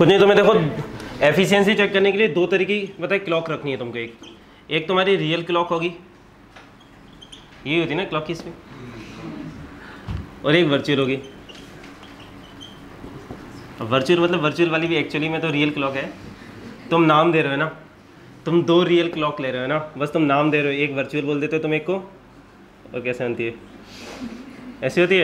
कुछ नहीं, तुम्हें देखो एफिशिएंसी चेक करने के लिए दो तरीके की पता है क्लॉक रखनी है तुमको। एक तुम्हारी रियल क्लॉक होगी, ये होती है ना क्लॉक की स्पीड, और एक वर्चुअल होगी। वर्चुअल मतलब वर्चुअल वाली भी एक्चुअली में तो रियल क्लॉक है, तुम नाम दे रहे हो ना, तुम दो रियल क्लॉक ले रहे हो ना, बस तुम नाम दे रहे हो, एक वर्चुअल बोल देते हो तुम एक को, और कैसे बनती है, ऐसी होती है।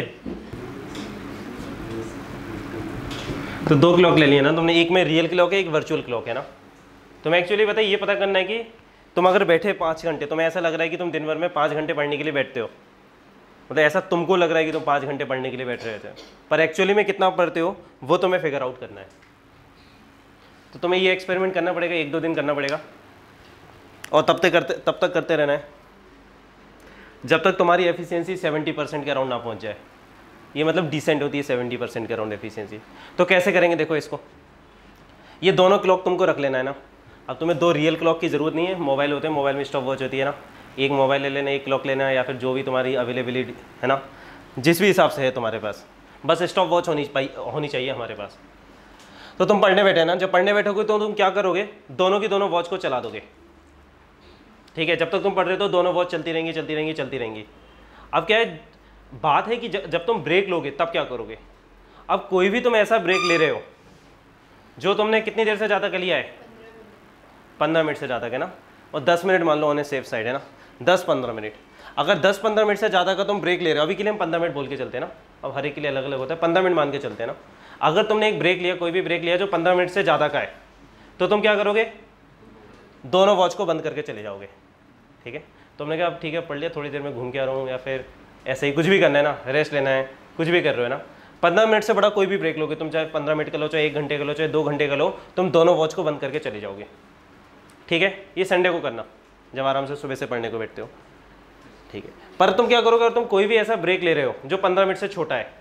तो दो क्लॉक ले लिए ना तुमने, एक में रियल क्लॉक है, एक वर्चुअल क्लॉक है ना। तुम्हें एक्चुअली पता है ये पता करना है कि तुम अगर बैठे 5 घंटे, तुम्हें ऐसा लग रहा है कि तुम दिन भर में 5 घंटे पढ़ने के लिए बैठते हो, मतलब ऐसा तुमको लग रहा है कि तुम 5 घंटे पढ़ने के लिए बैठ रहे थे, पर एक्चुअली में कितना पढ़ते हो वो तुम्हें फिगर आउट करना है। तो तुम्हें ये एक्सपेरिमेंट करना पड़ेगा, 1-2 दिन करना पड़ेगा, और तब तक करते रहना है जब तक तुम्हारी एफिशिएंसी 70% के अराउंड ना पहुंच जाए। ये मतलब डिसेंट होती है 70% के अराउंड एफिशिएंसी। तो कैसे करेंगे देखो इसको, ये दोनों क्लॉक तुमको रख लेना है ना। अब तुम्हें दो रियल क्लॉक की ज़रूरत नहीं है, मोबाइल होते हैं, मोबाइल में स्टॉप वॉच होती है ना, एक मोबाइल ले लेना, एक क्लॉक लेना है, या फिर जो भी तुम्हारी अवेलेबिलिटी है ना, जिस भी हिसाब से है तुम्हारे पास, बस स्टॉप वॉच होनी चाहिए हमारे पास। तो तुम पढ़ने बैठे ना, जब पढ़ने बैठोगे तो तुम क्या करोगे, दोनों की दोनों वॉच को चला दोगे, ठीक है। जब तक तुम पढ़ रहे हो तो दोनों वॉच चलती रहेंगी। अब क्या है, बात है कि जब तुम ब्रेक लोगे तब क्या करोगे। अब कोई भी तुम ऐसा ब्रेक ले रहे हो जो तुमने कितनी देर से ज़्यादा कर लिया है, 15 मिनट से ज़्यादा का ना, और 10 मिनट मान लो ऑन ए सेफ साइड है ना, 10-15 मिनट। अगर 10-15 मिनट से ज़्यादा का तुम ब्रेक ले रहे हो, अभी के लिए हम 15 मिनट बोल के चलते हैं ना, अब हर एक के लिए अलग अलग होता है, 15 मिनट मान के चलते हैं ना। अगर तुमने एक ब्रेक लिया, कोई भी ब्रेक लिया जो 15 मिनट से ज़्यादा का है, तो तुम क्या करोगे, दोनों वॉच को बंद करके चले जाओगे, ठीक है। तुमने कहा अब ठीक है पढ़ लिया, थोड़ी देर में घूम के आ रहा हूँ, या फिर ऐसे ही कुछ भी करना है ना, रेस्ट लेना है, कुछ भी कर रहे हो ना, 15 मिनट से बड़ा कोई भी ब्रेक लोगे तुम, चाहे 15 मिनट का लो, चाहे 1 घंटे का लो, चाहे 2 घंटे का लो, तुम दोनों वॉच को बंद करके चले जाओगे, ठीक है। ये संडे को करना जब आराम से सुबह से पढ़ने को बैठते हो, ठीक है। पर तुम क्या करोगे, अगर तुम कोई भी ऐसा ब्रेक ले रहे हो जो 15 मिनट से छोटा है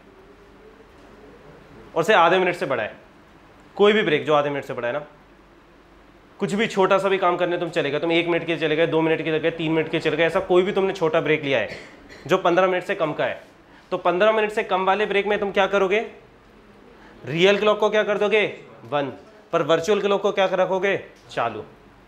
और से आधे मिनट से बड़ा है, कोई भी ब्रेक जो आधे मिनट से बड़ा है ना, कुछ भी छोटा सा भी काम करने तुम चले गए, तुम 1 मिनट के चले गए, 2 मिनट के चले गए, 3 मिनट के चले गए, ऐसा कोई भी तुमने छोटा ब्रेक लिया है जो 15 मिनट से कम का है, तो 15 मिनट से कम वाले ब्रेक में तुम क्या करोगे, रियल क्लॉक को क्या कर दोगे 1, पर वर्चुअल क्लॉक को क्या रखोगे चालू।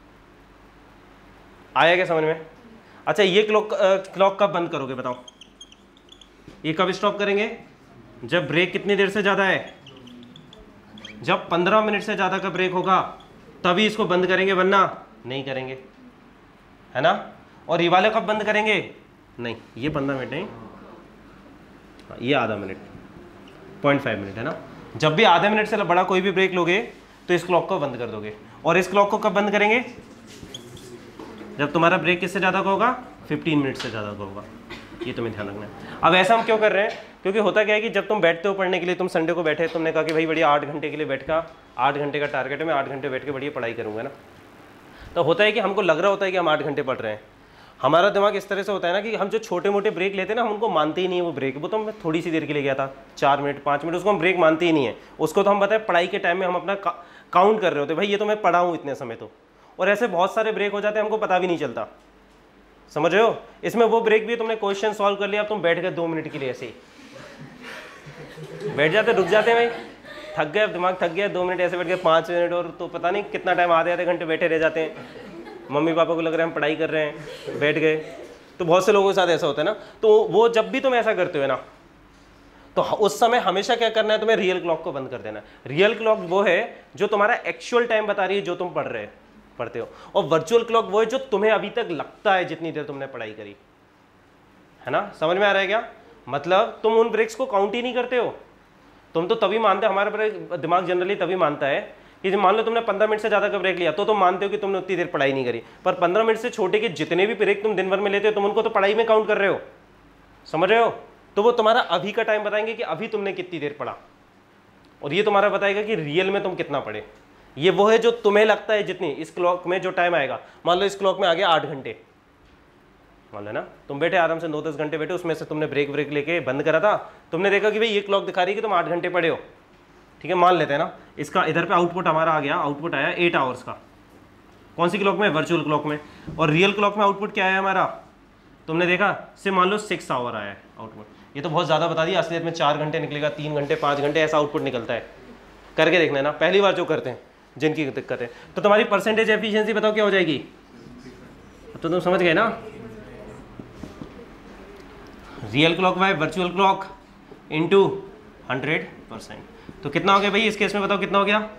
आया क्या समझ में। अच्छा ये क्लॉक कब बंद करोगे बताओ, ये कब स्टॉप करेंगे, जब ब्रेक कितनी देर से ज़्यादा है, जब 15 मिनट से ज़्यादा का ब्रेक होगा तभी इसको बंद करेंगे, वरना नहीं करेंगे, है ना। और ये वाले कब बंद करेंगे, नहीं ये 15 मिनट नहीं, ये आधा मिनट, 0.5 मिनट है ना। जब भी आधे मिनट से बड़ा कोई भी ब्रेक लोगे तो इस क्लॉक को बंद कर दोगे। और इस क्लॉक को कब बंद करेंगे, जब तुम्हारा ब्रेक किससे ज़्यादा का होगा, 15 मिनट से ज़्यादा का होगा। ये तुम्हें ध्यान रखना है। अब ऐसा हम क्यों कर रहे हैं, क्योंकि होता क्या है कि जब तुम बैठते हो पढ़ने के लिए, तुम संडे को बैठे, तुमने कहा कि भाई बढ़िया 8 घंटे के लिए बैठ का, 8 घंटे का टारगेट है, मैं 8 घंटे बैठ के बढ़िया पढ़ाई करूँगा ना। तो होता है कि हमको लग रहा होता है कि हम 8 घंटे पढ़ रहे हैं, हमारा दिमाग इस तरह से होता है ना कि हम जो छोटे मोटे ब्रेक लेते हैं ना, हम उनको मानते ही नहीं है वो ब्रेक, वो तो मैं थोड़ी सी देर के लिए गया था, 4 मिनट 5 मिनट, उसको हम ब्रेक मानते ही नहीं है। उसको तो हम बताए पढ़ाई के टाइम में हम अपना काउंट कर रहे होते, भाई ये तो मैं पढ़ा हूँ इतने समय तो। और ऐसे बहुत सारे ब्रेक हो जाते हैं, हमको पता भी नहीं चलता, समझ रहे हो। इसमें वो ब्रेक भी तुमने क्वेश्चन सॉल्व कर लिया, अब तुम बैठ गए 2 मिनट के लिए, ऐसे ही बैठ जाते, रुक जाते हैं भाई, थक गए, दिमाग थक गया, 2 मिनट ऐसे बैठ गए, 5 मिनट, और तो पता नहीं कितना टाइम, आधे घंटे बैठे रह जाते हैं। मम्मी पापा को लग रहा है हम पढ़ाई कर रहे हैं, बैठ गए। तो बहुत से लोगों के साथ ऐसा होता है ना। तो वो जब भी तुम ऐसा करते हो ना, तो उस समय हमेशा क्या करना है, तुम्हें रियल क्लॉक को बंद कर देना है। रियल क्लॉक वो है जो तुम्हारा एक्चुअल टाइम बता रही है जो तुम पढ़ते हो, और वर्चुअल क्लॉक वो है जो तुम्हें अभी तक लगता है जितनी देर तुमने पढ़ाई करी, है ना। समझ में आ रहा है क्या, मतलब तुम उन ब्रेक्स को काउंट ही नहीं करते हो। तुम तो तभी मानते, हमारा दिमाग जनरली तभी मानता है कि मान लो तुमने 15 मिनट से ज़्यादा का ब्रेक लिया तो तुम मानते हो कि तुमने उतनी देर पढ़ाई नहीं करी, पर 15 मिनट से छोटे के जितने भी ब्रेक तुम दिन भर में लेते हो, तुम उनको तो पढ़ाई में काउंट कर रहे हो, समझ रहे हो। तो वो तुम्हारा अभी का टाइम बताएंगे कि अभी तुमने कितनी देर पढ़ा, और ये तुम्हारा बताएगा कि रियल में तुम कितना पढ़े। ये वो है जो तुम्हें लगता है जितनी, इस क्लॉक में जो टाइम आएगा, मान लो इस क्लॉक में आ गया 8 घंटे, मान लो ना, तुम बैठे आराम से 9-10 घंटे बैठे, उसमें से तुमने ब्रेक लेके बंद करा था, तुमने देखा कि भाई ये क्लॉक दिखा रही है कि तुम 8 घंटे पढ़े हो, ठीक है, मान लेते हैं ना। इसका इधर पे आउटपुट हमारा आ गया, आउटपुट आया 8 आवर्स का, कौन सी क्लॉक में, वर्चुअल क्लॉक में। और रियल क्लॉक में आउटपुट क्या है हमारा, तुमने देखा से मान लो 6 आवर आया है आउटपुट। ये तो बहुत ज़्यादा बता दिया, असलियत में 4 घंटे निकलेगा, 3 घंटे 5 घंटे ऐसा आउटपुट निकलता है। करके देखना है ना, पहली बार जो करते हैं जिनकी दिक्कत है। तो तुम्हारी परसेंटेज एफिशिएंसी बताओ क्या हो जाएगी, तो तुम समझ गए ना, real clock by virtual clock into 100%। तो कितना हो गया भाई इस केस में, बताओ कितना हो गया,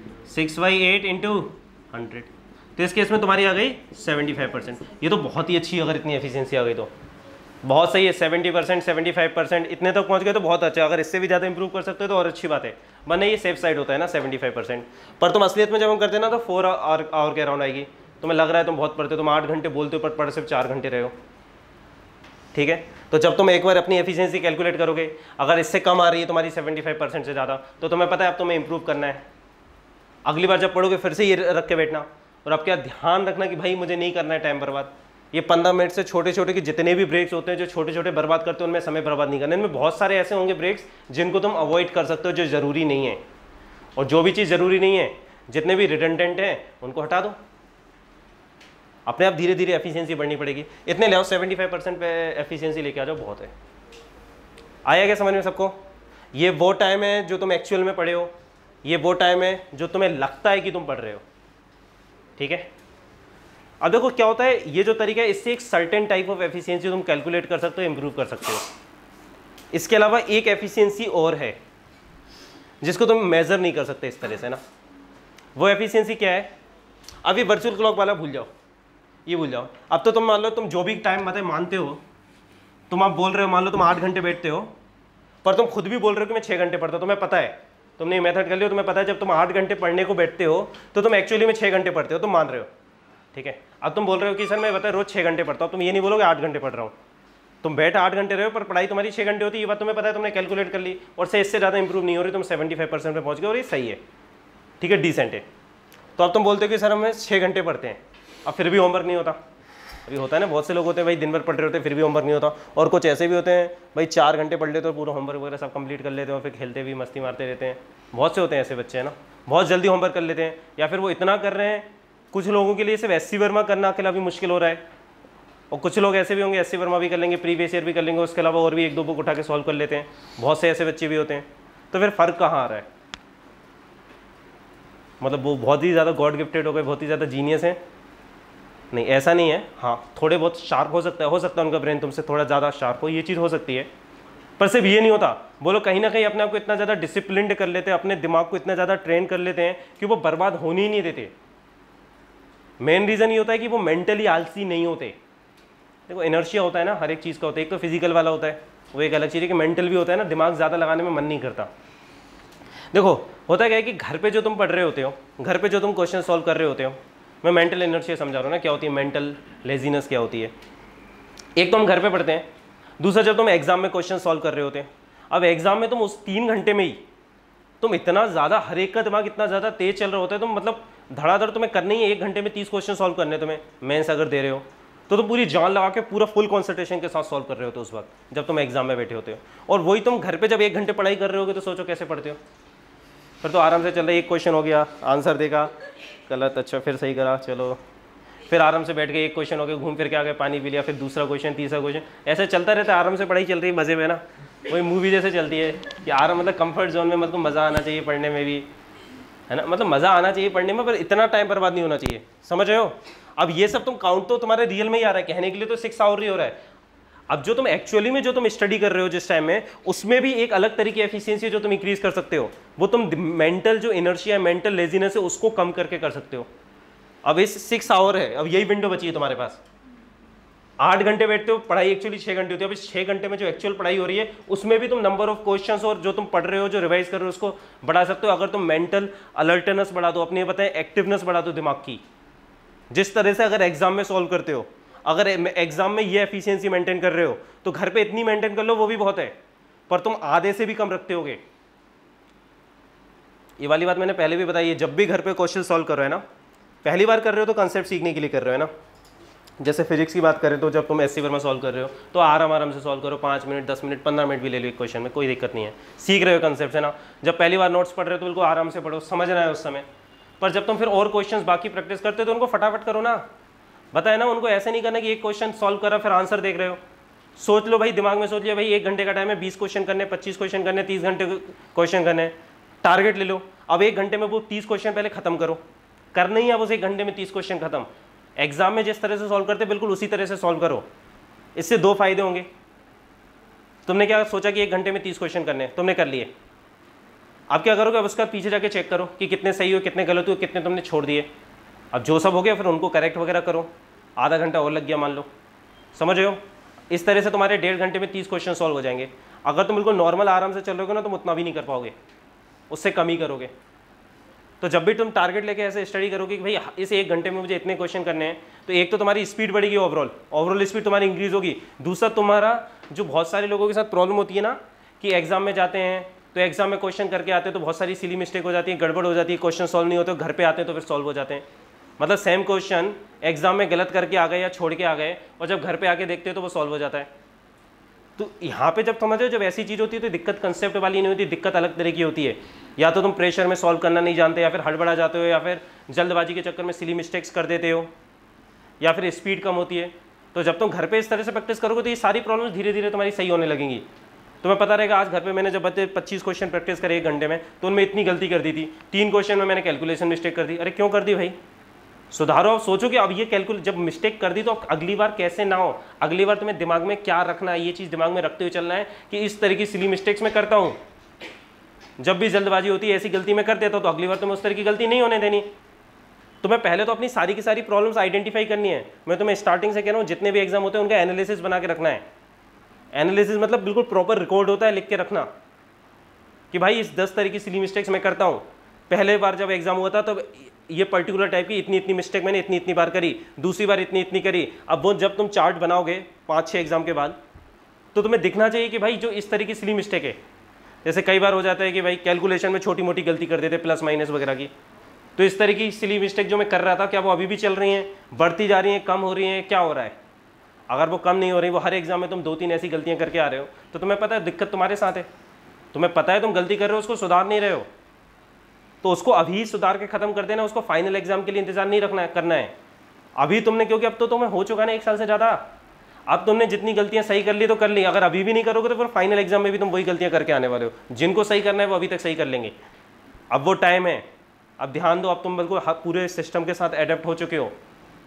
6/8 इंटू 100। तो इस केस में तुम्हारी आ गई 75%। ये तो बहुत ही अच्छी, अगर इतनी एफिशिएंसी आ गई तो बहुत सही है। 70%, 75% इतने तक पहुंच गए तो बहुत अच्छा। अगर इससे भी ज़्यादा इंप्रूव कर सकते हो तो और अच्छी बात है, वरना ये सेफ साइड होता है ना 75%। पर तुम असलियत में जब हम करते हैं ना तो 4 आवर के अराउंड आएगी। तुम्हें लग रहा है तुम बहुत पढ़ते हो, तुम 8 घंटे बोलते हो पर पढ़ सिर्फ 4 घंटे रहे हो, ठीक है। तो जब तुम एक बार अपनी एफिशिएंसी कैलकुलेट करोगे, अगर इससे कम आ रही है तुम्हारी 75% से ज़्यादा, तो तुम्हें पता है अब तुम्हें इंप्रूव करना है। अगली बार जब पढ़ोगे फिर से ये रख के बैठना, और अब क्या ध्यान रखना कि भाई मुझे नहीं करना है टाइम बर्बाद। ये 15 मिनट से छोटे छोटे के जितने भी ब्रेक्स होते हैं जो छोटे छोटे बर्बाद करते हो, उनमें समय बर्बाद नहीं करना। इनमें बहुत सारे ऐसे होंगे ब्रेक्स जिनको तुम अवॉइड कर सकते हो, जो ज़रूरी नहीं है। और जो भी चीज़ ज़रूरी नहीं है, जितने भी रिडंडेंट हैं, उनको हटा दो। अपने आप धीरे धीरे एफिशिएंसी बढ़नी पड़ेगी। इतने ले आओ, 75% पे एफिशिएंसी लेके आ जाओ, बहुत है। आया क्या समझ में सबको? ये वो टाइम है जो तुम एक्चुअल में पढ़े हो, ये वो टाइम है जो तुम्हें लगता है कि तुम पढ़ रहे हो, ठीक है। अब देखो क्या होता है, ये जो तरीका है इससे एक सर्टेन टाइप ऑफ एफिशिएंसी तुम कैलकुलेट कर सकते हो, इंप्रूव कर सकते हो। इसके अलावा एक एफिशिएंसी और है जिसको तुम मेजर नहीं कर सकते इस तरह से ना। वो एफिशिएंसी क्या है? अब ये वर्चुअल क्लॉक वाला भूल जाओ, ये भूल जाओ। अब तो तुम मान लो तुम जो भी टाइम मतलब मानते हो, तुम आप बोल रहे हो, मान लो तुम 8 घंटे बैठते हो, पर तुम खुद भी बोल रहे हो कि मैं 6 घंटे पढ़ता हूँ। तुम्हें पता है, तुमने ये मेथड कर लिया, तुम्हें पता है जब तुम 8 घंटे पढ़ने को बैठते हो तो तुम एक्चुअली में 6 घंटे पढ़ते हो, तुम मान रहे हो, ठीक है। अब तुम बोल रहे हो कि सर मैं बता रोज 6 घंटे पढ़ता हूँ, तुम ये नहीं बोलोगे 8 घंटे पढ़ रहा हूँ। तुम बैठ 8 घंटे रहे हो पर पढ़ाई तुम्हारी 6 घंटे होती है, ये बात तुम्हें पता है, तुमने कैलकुलेट कर ली, और से इससे ज़्यादा इंप्रूव नहीं हो रही, तुम 75% पे पहुँच गए और ये सही है, ठीक है, डिसेंट है। तो अब तुम बोलते हो कि सर हमें 6 घंटे पढ़ते हैं, अब फिर भी होमवर्क नहीं होता। अभी होता है ना, बहुत से लोग होते हैं भाई दिन भर पढ़ रहे होते हैं फिर भी होमवर्क नहीं होता, और कुछ ऐसे भी होते हैं भाई 4 घंटे पढ़ लेते हो, पूरा होमवर्क वगैरह सब कंप्लीट कर लेते हो, फिर खेलते भी मस्ती मारते रहते हैं। बहुत से होते हैं ऐसे बच्चे, है ना, बहुत जल्दी होमवर्क कर लेते हैं, या फिर वो इतना कर रहे हैं। कुछ लोगों के लिए सिर्फ एससी वर्मा करना अकेला भी मुश्किल हो रहा है, और कुछ लोग ऐसे भी होंगे एससी वर्मा भी कर लेंगे, प्रीवियस ईयर भी कर लेंगे, उसके अलावा और भी 1-2 बुक उठा के सॉल्व कर लेते हैं। बहुत से ऐसे बच्चे भी होते हैं। तो फिर फ़र्क कहाँ आ रहा है? मतलब वो बहुत ही ज़्यादा गॉड गिफ्टेड हो गए, बहुत ही ज़्यादा जीनियस हैं? नहीं, ऐसा नहीं है। हाँ, थोड़े बहुत शार्प हो सकता है उनका ब्रेन तुमसे थोड़ा ज़्यादा शार्प हो, ये चीज़ हो सकती है, पर सिर्फ ये नहीं होता। बोलो कहीं ना कहीं अपने आप को इतना ज़्यादा डिसिप्लिन्ड कर लेते हैं, अपने दिमाग को इतना ज़्यादा ट्रेन कर लेते हैं कि वो बर्बाद होने ही नहीं देते। मेन रीज़न ये होता है कि वो मेंटली आलसी नहीं होते। देखो इनर्शिया होता है ना, हर एक चीज़ का होता है, एक तो फिजिकल वाला होता है, वो एक अलग चीज़ है, कि मेंटल भी होता है ना, दिमाग ज़्यादा लगाने में मन नहीं करता। देखो होता क्या है कि घर पे जो तुम पढ़ रहे होते हो, घर पे जो तुम क्वेश्चन सॉल्व कर रहे होते हो, मैं मेंटल इनर्शिया समझा रहा हूँ ना, क्या होती है मेंटल लेजीनेस, क्या होती है। एक तो हम घर पे पढ़ते हैं, दूसरा जब तुम एग्जाम में क्वेश्चन सॉल्व कर रहे होते हैं। अब एग्जाम में तुम उस 3 घंटे में ही तुम इतना ज़्यादा, हर एक का दिमाग इतना ज़्यादा तेज चल रहा होता है, तुम मतलब धड़ाधड़ तुम्हें करनी है, 1 घंटे में 30 क्वेश्चन सॉल्व करने, तुम्हें मेंस अगर दे रहे हो तो तुम पूरी जान लगा के पूरा फुल कॉन्सेंट्रेशन के साथ सॉल्व कर रहे होते हो उस वक्त जब तुम एग्जाम में बैठे होते हो। और वही तुम घर पे जब 1 घंटे पढ़ाई कर रहे होगे तो सोचो कैसे पढ़ते हो। फिर तो आराम से चल रहा है, एक क्वेश्चन हो गया, आंसर देखा, गलत, अच्छा फिर सही करा, चलो, फिर आराम से बैठ के एक क्वेश्चन हो गया, घूम फिर के आ गए, पानी पी लिया, फिर दूसरा क्वेश्चन, तीसरा क्वेश्चन, ऐसे चलता रहता है। आराम से पढ़ाई चल रही है, मज़े में ना, वही मूवी जैसे चलती है कि आराम, मतलब कंफर्ट जोन में, मतलब मज़ा आना चाहिए पढ़ने में भी, है ना, मतलब मज़ा आना चाहिए पढ़ने में, पर इतना टाइम बर्बाद नहीं होना चाहिए, समझ रहे हो। अब ये सब तुम काउंट तो तुम्हारे रियल में ही आ रहा है, कहने के लिए तो 6 आवर ही हो रहा है। अब जो तुम एक्चुअली में जो तुम स्टडी कर रहे हो जिस टाइम में, उसमें भी एक अलग तरीके की एफिशिएंसी जो तुम इंक्रीज कर सकते हो, वो तुम मेंटल जो इनर्शिया, मेंटल लेजीनेस है, उसको कम करके कर सकते हो। अब इस 6 आवर है, अब यही विंडो बची है तुम्हारे पास। 8 घंटे बैठते हो, पढ़ाई एक्चुअली 6 घंटे होती है। अब इस 6 घंटे में जो एक्चुअल पढ़ाई हो रही है उसमें भी तुम नंबर ऑफ क्वेश्चंस और जो तुम पढ़ रहे हो, जो रिवाइज कर रहे हो, उसको बढ़ा सकते हो। अगर तुम मेंटल अलर्टनेस बढ़ा दो, अपने बताएं एक्टिवनेस बढ़ा दो दिमाग की, जिस तरह से अगर एग्जाम में सॉल्व करते हो, अगर एग्जाम में ये एफिशिएंसी मेंटेन कर रहे हो तो घर पे इतनी मेंटेन कर लो, वो भी बहुत है, पर तुम आधे से भी कम रखते होगे। ये वाली बात मैंने पहले भी बताई है, जब भी घर पे क्वेश्चन सॉल्व कर रहे हो ना, पहली बार कर रहे हो तो कंसेप्ट सीखने के लिए कर रहे हो ना। जैसे फिजिक्स की बात करें तो जब तुम एससी वर्मा सॉल्व कर रहे हो तो आराम से सॉल्व करो, 5 मिनट, 10 मिनट, 15 मिनट भी ले लो एक क्वेश्चन में, कोई दिक्कत नहीं है, सीख रहे हो कंसेप्ट, है ना। जब पहली बार नोट्स पढ़ रहे हो तो बिल्कुल आराम से पढ़ो, समझना है उस समय। पर जब तुम फिर और क्वेश्चंस बाकी प्रैक्टिस करते हो तो उनको फटाफट करो ना, बताए ना, उनको ऐसे नहीं करना कि एक क्वेश्चन सॉल्व करा फिर आंसर देख रहे हो। सोच लो भाई, दिमाग में सोच लिया भाई 1 घंटे का टाइम है, 20 क्वेश्चन करने, 25 क्वेश्चन करने, 30 घंटे क्वेश्चन करने, टारगेट ले लो। अब 1 घंटे में वो 30 क्वेश्चन पहले खत्म करो, करना ही है अब उस 1 घंटे में 30 क्वेश्चन खत्म। एग्जाम में जिस तरह से सॉल्व करते बिल्कुल उसी तरह से सॉल्व करो। इससे 2 फायदे होंगे। तुमने क्या सोचा कि 1 घंटे में 30 क्वेश्चन करने, तुमने कर लिए। अब क्या करोगे, अब उसका पीछे जाके चेक करो कि कितने सही हो, कितने गलत हो, कितने तुमने छोड़ दिए। अब जो सब हो गया फिर उनको करेक्ट वगैरह करो। आधा घंटा और लग गया मान लो, समझ रहे हो। इस तरह से तुम्हारे 1.5 घंटे में 30 क्वेश्चन सॉल्व हो जाएंगे। अगर तुम बिल्कुल नॉर्मल आराम से चल रहे हो ना, तुम उतना भी नहीं कर पाओगे, उससे कम ही करोगे। तो जब भी तुम टारगेट लेके ऐसे स्टडी करोगे कि भाई इस 1 घंटे में मुझे इतने क्वेश्चन करने हैं, तो एक तो तुम्हारी स्पीड बढ़ेगी, ओवरऑल स्पीड तुम्हारी इंक्रीज होगी। दूसरा, तुम्हारा जो बहुत सारे लोगों के साथ प्रॉब्लम होती है ना कि एग्जाम में जाते हैं तो एग्जाम में क्वेश्चन करके आते हैं तो बहुत सारी सिली मिस्टेक हो जाती है, गड़बड़ हो जाती है, क्वेश्चन सॉल्व नहीं होते, घर पे आते हैं तो फिर सॉल्व हो जाते हैं। मतलब सेम क्वेश्चन एग्जाम में गलत करके आ गए या छोड़ के आ गए और जब घर पे आके देखते हैं तो वो सॉल्व हो जाता है। तो यहाँ पे जब समझो, जब ऐसी चीज़ होती है तो दिक्कत कंसेप्ट वाली नहीं होती, दिक्कत अलग तरह की होती है। या तो तुम प्रेशर में सॉल्व करना नहीं जानते, या फिर हड़बड़ा जाते हो, या फिर जल्दबाजी के चक्कर में सिली मिस्टेक्स कर देते हो, या फिर स्पीड कम होती है। तो जब तुम घर पे इस तरह से प्रैक्टिस करोगे तो ये सारी प्रॉब्लम्स धीरे धीरे तुम्हारी सही होने लगेंगी। तुम्हें पता रहेगा आज घर पे मैंने जब 25 क्वेश्चन प्रैक्टिस करे 1 घंटे में, तो उनमें इतनी गलती कर दी थी, 3 क्वेश्चन में मैंने कैलकुलेशन मिस्टेक कर दी। अरे क्यों कर दी भाई, सुधारो। अब सोचो कि अब ये जब मिस्टेक कर दी तो अगली बार कैसे ना हो। अगली बार तुम्हें दिमाग में क्या रखना है, ये चीज़ दिमाग में रखते हुए चलना है कि इस तरह की सिली मिस्टेक्स मैं करता हूँ। जब भी जल्दबाजी होती है ऐसी गलती मैं कर देता हूँ, तो अगली बार तुम्हें उस तरह की गलती नहीं होने देनी। तुम्हें पहले तो अपनी सारी की सारी प्रॉब्लम्स आइडेंटिफाई करनी है। मैं तुम्हें स्टार्टिंग से कह रहा हूँ, जितने भी एग्जाम होते हैं उनका एनालिसिस बना के रखना है। एनालिसिस मतलब बिल्कुल प्रॉपर रिकॉर्ड होता है, लिख के रखना कि भाई इस 10 तरह की सिली मिस्टेक्स मैं करता हूँ। पहले बार जब एग्जाम हुआ था तो ये पर्टिकुलर टाइप की इतनी मिस्टेक मैंने इतनी बार करी, दूसरी बार इतनी करी। अब वो जब तुम चार्ट बनाओगे 5-6 एग्जाम के बाद, तो तुम्हें दिखना चाहिए कि भाई जो इस तरह की सिली मिस्टेक है, जैसे कई बार हो जाता है कि भाई कैलकुलेशन में छोटी मोटी गलती कर देते, प्लस माइनस वगैरह की। तो इस तरह की सिली मिस्टेक जो मैं कर रहा था, क्या वो अभी भी चल रही हैं, बढ़ती जा रही हैं, कम हो रही हैं, क्या हो रहा है? अगर वो कम नहीं हो रही, वो हर एग्जाम में तुम 2-3 ऐसी गलतियां करके आ रहे हो, तो तुम्हें पता है दिक्कत तुम्हारे साथ है। तुम्हें पता है तुम गलती कर रहे हो, उसको सुधार नहीं रहे हो, तो उसको अभी सुधार के खत्म कर देना। उसको फाइनल एग्जाम के लिए इंतजार नहीं करना है अभी तुमने, क्योंकि अब तो तुम्हें हो चुका ना 1 साल से ज़्यादा। अब तुमने जितनी गलतियां सही कर ली तो कर ली, अगर अभी भी नहीं करोगे तो फिर फाइनल एग्जाम में भी तुम वही गलतियां करके आने वाले हो। जिनको सही करना है वो अभी तक सही कर लेंगे। अब वो टाइम है, अब ध्यान दो। अब तुम बिल्कुल पूरे सिस्टम के साथ एडेप्ट हो चुके हो,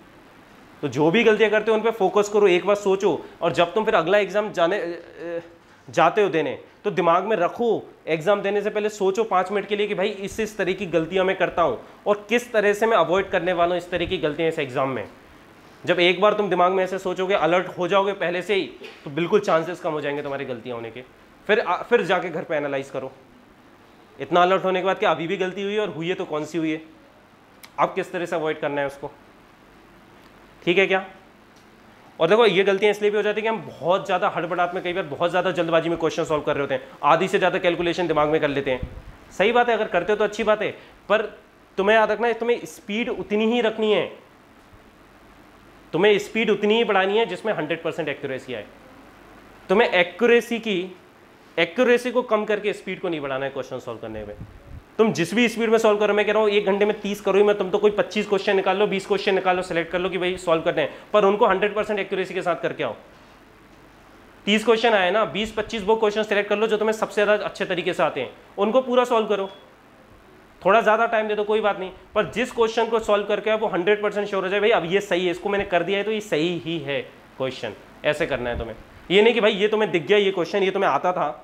तो जो भी गलतियां करते हो उन पर फोकस करो, एक बार सोचो। और जब तुम फिर अगला एग्जाम जाते हो देने, तो दिमाग में रखो, एग्जाम देने से पहले सोचो 5 मिनट के लिए कि भाई इस तरह की गलतियां मैं करता हूं और किस तरह से मैं अवॉइड करने वाला हूं इस तरह की गलतियां इस एग्जाम में। जब एक बार तुम दिमाग में ऐसे सोचोगे, अलर्ट हो जाओगे पहले से ही, तो बिल्कुल चांसेस कम हो जाएंगे तुम्हारी गलतियां होने के। फिर जाके घर पे एनालाइज करो। इतना अलर्ट होने के बाद कि अभी भी गलती हुई है और हुई है तो कौन सी हुई है, अब किस तरह से अवॉइड करना है उसको। ठीक है क्या? और देखो ये गलतियां इसलिए भी हो जाती है कि हम बहुत ज़्यादा हड़बड़ाहट में, कई बार बहुत ज़्यादा जल्दबाजी में क्वेश्चन सॉल्व कर रहे होते हैं, आधी से ज़्यादा कैलकुलेशन दिमाग में कर लेते हैं। सही बात है, अगर करते हो तो अच्छी बात है, पर तुम्हें याद रखना है, तुम्हें स्पीड उतनी ही रखनी है, तुम्हें स्पीड उतनी ही बढ़ानी है जिसमें 100% एक्यूरेसी आए। तुम्हें एक्यूरेसी को कम करके स्पीड को नहीं बढ़ाना है क्वेश्चन सॉल्व करने में। तुम जिस भी स्पीड में सॉल्व करो, मैं कह रहा हूँ 1 घंटे में 30 करो ही मैं, तुम तो कोई 25 क्वेश्चन निकाल लो, 20 क्वेश्चन निकाल लो, सेलेक्ट कर लो कि भाई सॉल्व करने हैं, पर उनको 100% एक्यूरेसी के साथ करके आओ। 30 क्वेश्चन आए ना, 20-25 वो क्वेश्चन सेलेक्ट कर लो जो तुम्हें सबसे ज़्यादा अच्छे तरीके से आते हैं, उनको पूरा सॉल्व करो। थोड़ा ज़्यादा टाइम दे दो कोई बात नहीं, पर जिस क्वेश्चन को सॉल्व करके वो 100% श्योर हो जाए भाई अब ये सही है, इसको मैंने कर दिया है तो ये सही ही है क्वेश्चन, ऐसे करना है तुम्हें। ये नहीं कि भाई ये तुम्हें दिख गया ये क्वेश्चन, ये तुम्हें आता था,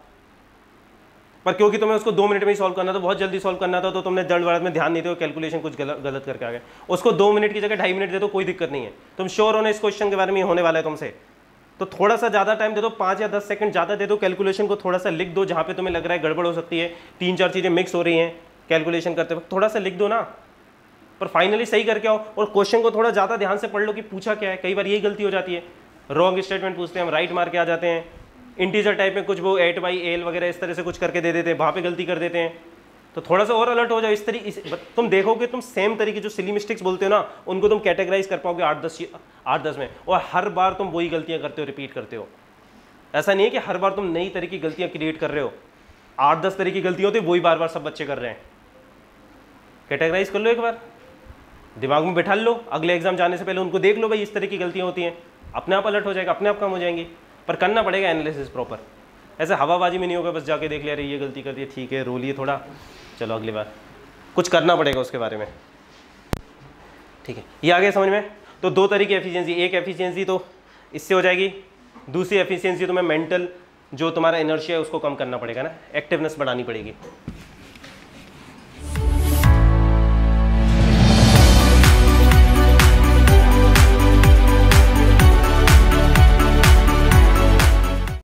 पर क्योंकि तुम्हें उसको 2 मिनट में ही सॉल्व करना था, बहुत जल्दी सॉल्व करना था, तो तुमने जल्दबाजी में ध्यान नहीं दिया, कैलकुलेशन कुछ गलत करके आ गए। उसको 2 मिनट की जगह 2.5 मिनट दे दो, कोई दिक्कत नहीं है। तुम श्योर हो ना इस क्वेश्चन के बारे में होने वाला है तुमसे, तो थोड़ा सा ज़्यादा टाइम दे दो, 5 या 10 सेकंड ज़्यादा दे दो, कैलकुलेशन को थोड़ा सा लिख दो, जहाँ पे तुम्हें लग रहा है गड़बड़ हो सकती है, 3-4 चीज़ें मिक्स हो रही हैं कैलकुलेशन करते वक्त, थोड़ा सा लिख दो ना, पर फाइनली सही करके आओ। और क्वेश्चन को थोड़ा ज़्यादा ध्यान से पढ़ लो कि पूछा क्या है। कई बार यही गलती हो जाती है, रॉन्ग स्टेटमेंट पूछते हैं हम, राइट मार के आ जाते हैं, इंटीजर टाइप में कुछ वो 8/L वगैरह इस तरह से कुछ करके दे देते हैं, वहाँ पे गलती कर देते हैं। तो थोड़ा सा और अलर्ट हो जाओ। इस तरीके तुम देखोगे, तुम सेम तरीके जो सिली मिस्टेक्स बोलते हो ना, उनको तुम कैटेगराइज कर पाओगे 8-10 में, और हर बार तुम वही गलतियाँ करते हो, रिपीट करते हो। ऐसा नहीं है कि हर बार तुम नई तरह की गलतियाँ क्रिएट कर रहे हो, 8-10 तरह की गलतियाँ होती है, वही बार बार सब बच्चे कर रहे हैं। कैटेगराइज कर लो, एक बार दिमाग में बैठा लो, अगले एग्जाम जाने से पहले उनको देख लो भाई इस तरह की गलतियाँ होती हैं, अपने आप अलर्ट हो जाएगा, अपने आप कम हो जाएंगी। पर करना पड़ेगा एनालिसिस प्रॉपर, ऐसे हवाबाजी में नहीं होगा बस जाके देख लिया, अरे ये गलती कर दी, ठीक है रो लिए थोड़ा, चलो अगली बार। कुछ करना पड़ेगा उसके बारे में। ठीक है, ये आ गया समझ में। तो दो तरीके एफिशिएंसी, एक एफिशिएंसी तो इससे हो जाएगी, दूसरी एफिशिएंसी तुम्हें मेंटल जो तुम्हारा इनर्शिया है उसको कम करना पड़ेगा ना, एक्टिवनेस बढ़ानी पड़ेगी।